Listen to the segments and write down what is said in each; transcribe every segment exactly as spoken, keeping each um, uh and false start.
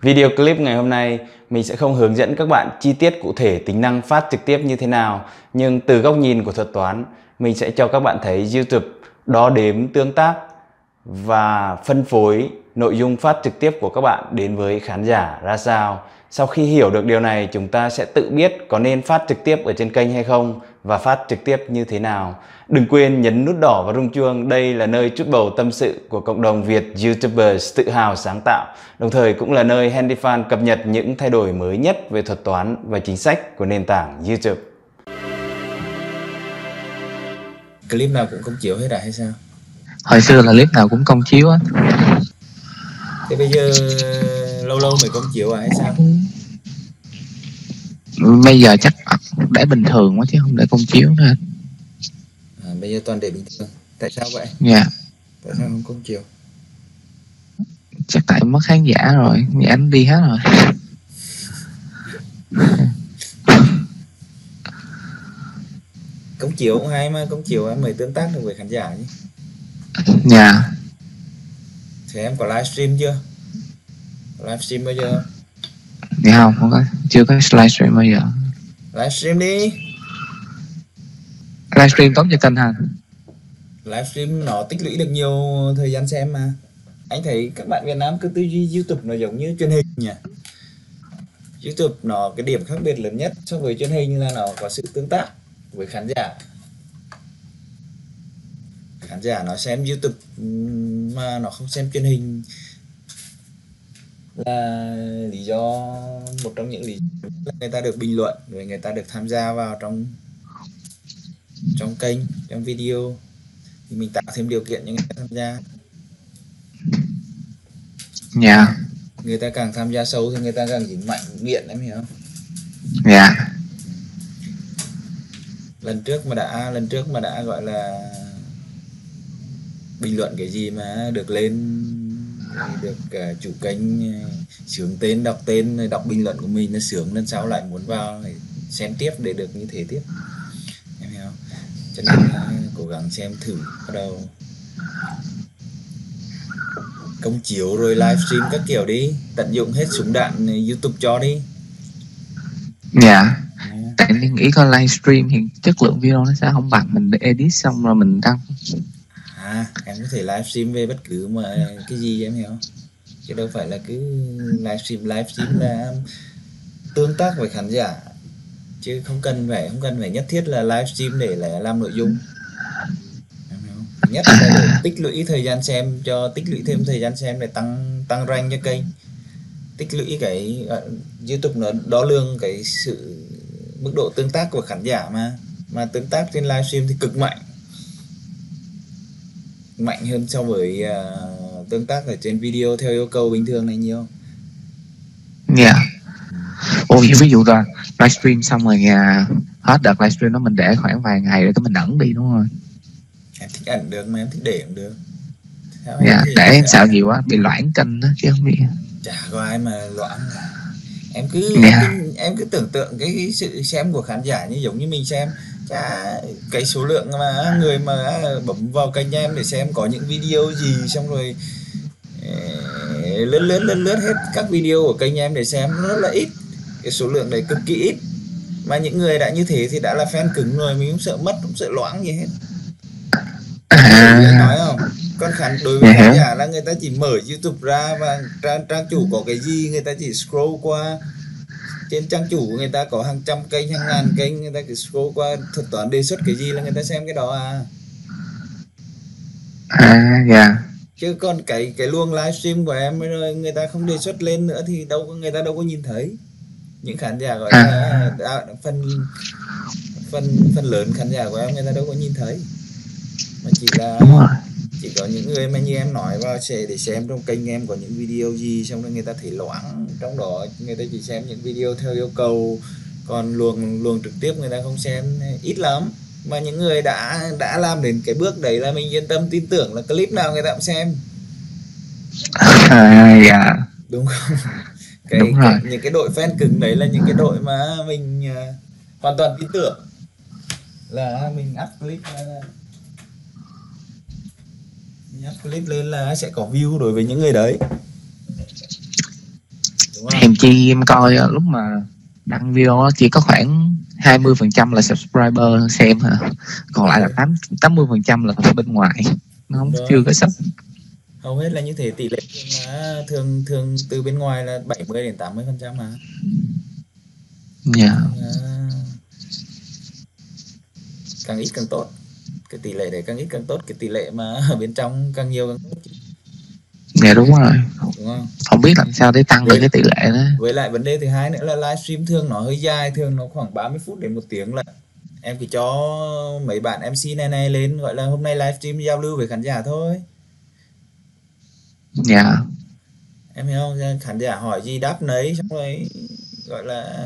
Video clip ngày hôm nay mình sẽ không hướng dẫn các bạn chi tiết cụ thể tính năng phát trực tiếp như thế nào, nhưng từ góc nhìn của thuật toán, mình sẽ cho các bạn thấy YouTube đo đếm tương tác và phân phối nội dung phát trực tiếp của các bạn đến với khán giả ra sao. Sau khi hiểu được điều này, chúng ta sẽ tự biết có nên phát trực tiếp ở trên kênh hay không và phát trực tiếp như thế nào. Đừng quên nhấn nút đỏ và rung chuông. Đây là nơi trút bầu tâm sự của cộng đồng Việt YouTubers tự hào sáng tạo, đồng thời cũng là nơi Handyfan cập nhật những thay đổi mới nhất về thuật toán và chính sách của nền tảng YouTube. Clip nào cũng công chiếu hết à hay sao? Hồi xưa là clip nào cũng công chiếu á. Thế bây giờ lâu lâu mới công chiếu à hay sao? Bây giờ chắc để bình thường quá chứ không để công chiếu nữa. À, bây giờ toàn để bình thường. Tại sao vậy? Dạ yeah. Tại sao không công chiếu? Chắc tại mất khán giả rồi, nhà anh đi hết rồi. Công chiếu cũng hay mà, công chiếu em mới tương tác được với khán giả chứ. Dạ yeah. Thế em có livestream chưa? Có livestream bao giờ? Dạ không, không có, chưa có livestream bao giờ. Livestream đi. Livestream tốt cho kênh hả? Livestream nó tích lũy được nhiều thời gian xem mà. Anh thấy các bạn Việt Nam cứ tư duy YouTube nó giống như truyền hình nhỉ. YouTube nó cái điểm khác biệt lớn nhất so với truyền hình là nó có sự tương tác với khán giả. Khán giả nó xem YouTube mà nó không xem truyền hình là lý do, một trong những lý do là người ta được bình luận, rồi người ta được tham gia vào trong trong kênh, trong video, thì mình tạo thêm điều kiện cho người ta tham gia. Dạ yeah. Người ta càng tham gia sâu thì người ta càng dính mạnh nghiện, em hiểu không? Dạ yeah. lần trước mà đã lần trước mà đã gọi là bình luận cái gì mà được lên, được uh, chủ kênh uh, sướng tên, đọc tên, đọc bình luận của mình nó sướng, lần sau lại muốn vào xem tiếp để được như thế tiếp, em hiểu không? Cho nên uh, cố gắng xem thử, bắt đầu công chiếu rồi livestream các kiểu đi, tận dụng hết súng đạn YouTube cho đi. Dạ yeah. Tại mình nghĩ coi livestream thì chất lượng video nó sẽ không bằng mình edit xong rồi mình đăng. À, em có thể livestream về bất cứ mà cái gì, em hiểu không? Chứ đâu phải là cứ livestream livestream là tương tác với khán giả, chứ không cần phải không cần phải nhất thiết là livestream để là làm nội dung, em hiểu không? Thứ nhất là để tích lũy thời gian xem, cho tích lũy thêm thời gian xem để tăng tăng rank cho kênh, tích lũy cái uh, YouTube nó đo lường cái sự mức độ tương tác của khán giả mà mà tương tác trên livestream thì cực mạnh, mạnh hơn so với uh, tương tác ở trên video theo yêu cầu bình thường này nhiều. Dạ yeah. Ồ, ví dụ là livestream xong rồi nhà hết đợt livestream đó mình để khoảng vài ngày rồi cái mình ẩn đi đúng không? Em thích ẩn được mà em thích để cũng được. Dạ yeah, để em sợ gì quá bị loãng kênh đó chứ không biết. Chả có ai mà loãng. Em cứ, yeah. em cứ em cứ tưởng tượng cái, cái sự xem của khán giả như giống như mình xem. Chả, cái số lượng mà người mà bấm vào kênh em để xem có những video gì, xong rồi lướt lướt lướt lướt hết các video của kênh em để xem rất là ít, cái số lượng đấy cực kỳ ít, mà những người đã như thế thì đã là fan cứng rồi, mình không sợ mất, không sợ loãng gì hết. À, nói không? Còn khán đối với khán giả là người ta chỉ mở YouTube ra và trang, trang chủ có cái gì người ta chỉ scroll qua, trên trang chủ của người ta có hàng trăm kênh, hàng ngàn kênh, người ta cứ scroll qua, thuật toán đề xuất cái gì là người ta xem cái đó à. À dạ yeah. Chứ còn cái cái luồng livestream của em rồi người ta không đề xuất lên nữa thì đâu có, người ta đâu có nhìn thấy. Những khán giả gọi là à, phần phần phần lớn khán giả của em người ta đâu có nhìn thấy, mà chỉ là chỉ có những người mà như em nói vào sẽ để xem trong kênh em có những video gì, xong rồi người ta thấy loãng trong đó, người ta chỉ xem những video theo yêu cầu, còn luồng luồng trực tiếp người ta không xem, ít lắm. Mà những người đã đã làm đến cái bước đấy là mình yên tâm tin tưởng là clip nào người ta cũng xem. À, yeah. Đúng không? Cái, Đúng cái rồi. những cái đội fan cứng đấy là những cái đội mà mình uh, hoàn toàn tin tưởng là mình up clip là mình up clip lên là sẽ có view đối với những người đấy. Đúng đúng không? Hèn chi em coi lúc mà đăng video đó chỉ có khoảng hai mươi phần trăm là subscriber xem hả, còn lại là tám tám mươi phần trăm là bên ngoài, nó không Đúng chưa rồi. có sub. Hầu hết là như thế, tỷ lệ thường là thường thường từ bên ngoài là bảy mươi đến tám mươi phần trăm mà. Dạ. À, càng ít càng tốt, cái tỷ lệ đấy càng ít càng tốt, cái tỷ lệ mà ở bên trong càng nhiều càng tốt, Dạ đúng rồi, đúng không? không biết làm sao để tăng được Với cái tỷ lệ đó. với lại vấn đề thứ hai nữa là livestream thường nó hơi dài, thường nó khoảng ba mươi phút đến một tiếng, là em chỉ cho mấy bạn em xê này này lên gọi là hôm nay livestream giao lưu với khán giả thôi, Dạ. em hiểu không? Khán giả hỏi gì đáp nấy, xong rồi gọi là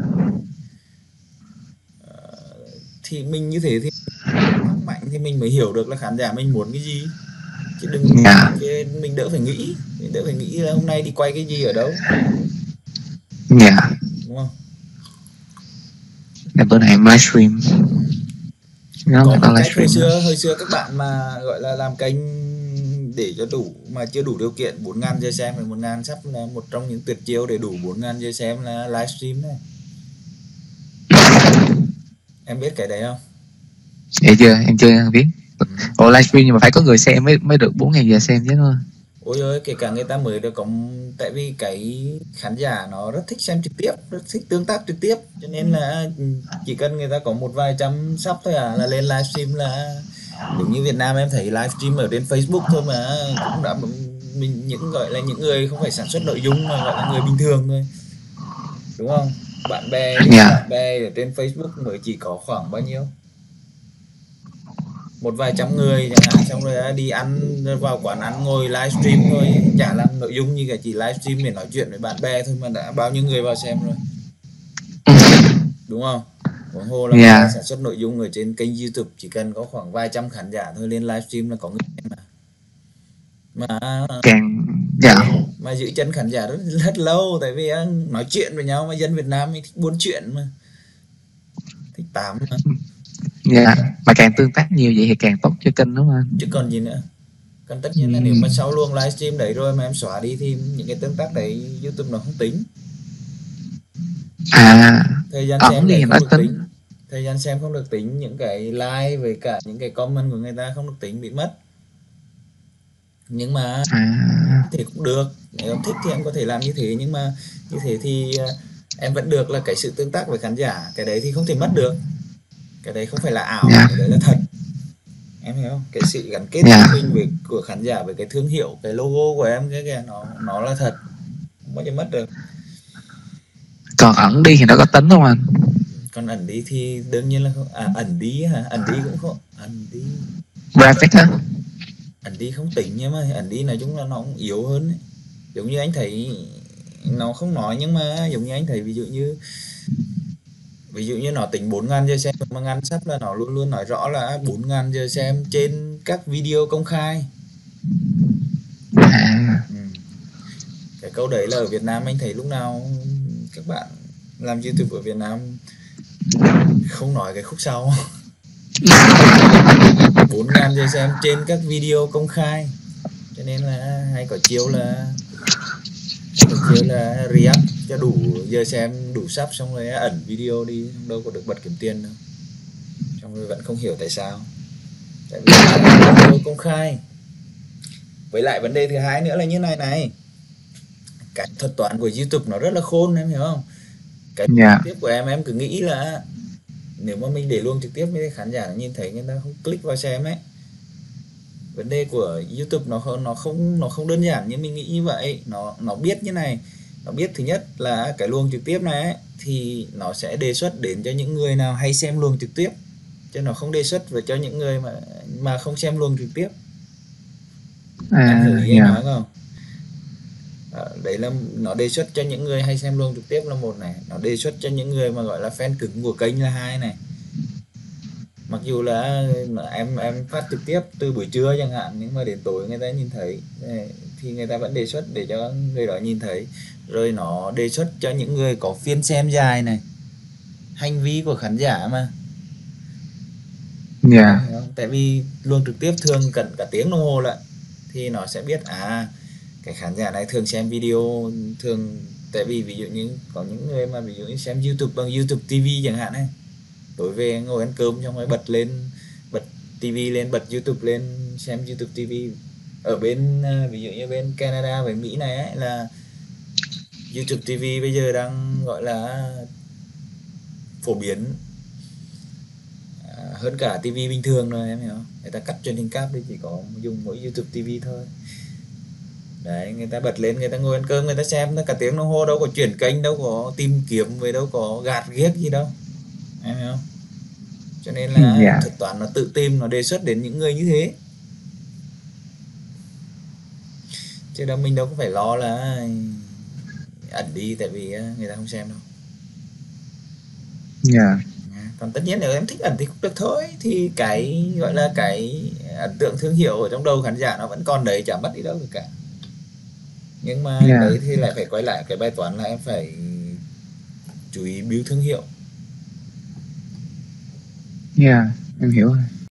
thì mình như thế thì tăng mạnh thì mình mới hiểu được là khán giả mình muốn cái gì, chứ đừng Dạ. chứ mình đỡ phải nghĩ mình đỡ phải nghĩ là hôm nay đi quay cái gì ở đâu, Dạ. đúng không? Để bữa nay em livestream. Nó Có người một ta cách hồi livestream đó. xưa hồi xưa các bạn mà gọi là làm kênh để cho đủ mà chưa đủ điều kiện bốn ngàn giờ xem, một ngàn sắp là một trong những tuyệt chiêu để đủ bốn ngàn giờ xem là livestream này, em biết cái đấy không? Vậy chưa, em chưa biết. Ừ. Ồ, livestream nhưng mà phải có người xem mới mới được bốn ngàn giờ xem chứ đúng không? Ôi ơi, kể cả người ta mới được có, tại vì cái khán giả nó rất thích xem trực tiếp, rất thích tương tác trực tiếp, cho nên là chỉ cần người ta có một vài trăm sub thôi à là lên livestream, là giống như Việt Nam em thấy livestream ở trên Facebook thôi mà cũng đã mình những gọi là những người không phải sản xuất nội dung mà gọi là người bình thường thôi, đúng không? Bạn bè đi, Dạ. bạn bè ở trên Facebook mới chỉ có khoảng bao nhiêu, một vài trăm người chẳng hạn, xong rồi đi ăn vào quán ăn ngồi livestream thôi, chả làm nội dung như cả chỉ livestream để nói chuyện với bạn bè thôi mà đã bao nhiêu người vào xem rồi, đúng không? Huống hồ là người ta Dạ. sản xuất nội dung ở trên kênh YouTube chỉ cần có khoảng vài trăm khán giả thôi lên livestream là có người xem mà mà Càng. Dạ. mà giữ chân khán giả rất rất lâu, tại vì nói chuyện với nhau mà dân Việt Nam thì thích buôn chuyện mà, thích tám mà. Dạ. Mà càng tương tác nhiều vậy thì càng tốt cho kênh đúng không? Chứ còn gì nữa. Còn tất nhiên là nếu mà sau luồng livestream đấy rồi mà em xóa đi thì những cái tương tác đấy YouTube nó không tính. À, Thời gian ẩn xem đi đấy người không ta được tính. tính. Thời gian xem không được tính, những cái like với cả những cái comment của người ta không được tính, bị mất. Nhưng mà À. thì cũng được, nếu em thích thì em có thể làm như thế, nhưng mà như thế thì em vẫn được là cái sự tương tác với khán giả, cái đấy thì không thể mất được. Cái đấy không phải là ảo, Dạ. cái đấy là thật. Em hiểu không? Cái sự gắn kết Dạ. của mình với của khán giả với cái thương hiệu, cái logo của em cái kìa, nó nó là thật, không bao giờ mất được. Còn ẩn đi thì nó có tính không anh? Còn ẩn đi thì đương nhiên là không. À, ẩn đi hả? Ẩn đi cũng không. Ẩn đi. Graphic á. Ẩn đi không tính, nhưng mà ẩn đi nói chung là nó cũng yếu hơn ấy. Giống như anh thấy nó không nói, nhưng mà giống như anh thấy ví dụ như ví dụ như nó tính bốn ngàn giờ xem mà ngàn sắp là nó luôn luôn nói rõ là bốn ngàn giờ xem trên các video công khai. À. Ừ. Cái câu đấy là ở Việt Nam anh thấy lúc nào các bạn làm YouTube ở Việt Nam không nói cái khúc sau. bốn ngàn giờ xem trên các video công khai, cho nên là hay có chiếu là hay có chiếu là react cho đủ giờ xem, đủ sub, xong rồi ẩn video đi, đâu có được bật kiếm tiền đâu, xong rồi vẫn không hiểu tại sao, tại vì video công khai. Với lại vấn đề thứ hai nữa là như này này, cái thuật toán của YouTube nó rất là khôn, em hiểu không? Cái Dạ. tiếp của em em cứ nghĩ là nếu mà mình để luôn trực tiếp với khán giả nhìn thấy, người ta không click vào xem ấy. Vấn đề của YouTube nó không nó không nó không đơn giản như mình nghĩ như vậy. Nó nó biết như này, nó biết thứ nhất là cái luồng trực tiếp này ấy, thì nó sẽ đề xuất đến cho những người nào hay xem luồng trực tiếp, chứ nó không đề xuất về cho những người mà mà không xem luồng trực tiếp. À. Em hiểu ý Dạ. anh nói không? À, đấy là nó đề xuất cho những người hay xem luồng trực tiếp là một này, nó đề xuất cho những người mà gọi là fan cứng của kênh là hai này. Mặc dù là em em phát trực tiếp từ buổi trưa chẳng hạn, nhưng mà đến tối người ta nhìn thấy thì người ta vẫn đề xuất để cho người đó nhìn thấy. Rồi nó đề xuất cho những người có phiên xem dài này, hành vi của khán giả mà. Dạ. Tại vì luồng trực tiếp thường cần cả tiếng đồng hồ lận, thì nó sẽ biết à cái khán giả này thường xem video, thường tại vì ví dụ như có những người mà ví dụ như xem YouTube bằng YouTube ti vi chẳng hạn ấy, tối về ngồi ăn cơm xong rồi bật lên, bật tivi lên, bật YouTube lên xem YouTube ti vi. Ở bên à, ví dụ như bên Canada với Mỹ này ấy, là YouTube ti vi bây giờ đang gọi là phổ biến à, hơn cả tivi bình thường rồi, em hiểu không? Người ta cắt truyền hình cáp đi, chỉ có dùng mỗi YouTube ti vi thôi. Đấy, người ta bật lên, người ta ngồi ăn cơm, người ta xem nó cả tiếng đồng hồ, đâu có chuyển kênh, đâu có tìm kiếm, về đâu có gạt ghiếc gì đâu, em hiểu không? Cho nên là Dạ. thuật toán nó tự tìm, nó đề xuất đến những người như thế, chứ đâu mình đâu có phải lo là ẩn đi tại vì à, người ta không xem đâu. Dạ. À, còn tất nhiên nếu em thích ẩn thì cũng được thôi, thì cái gọi là cái ấn tượng thương hiệu ở trong đầu khán giả nó vẫn còn đấy, chả mất đi đâu được cả. Nhưng mà Dạ. đấy thì lại phải quay lại cái bài toán là em phải chú ý build thương hiệu. Dạ, em hiểu rồi.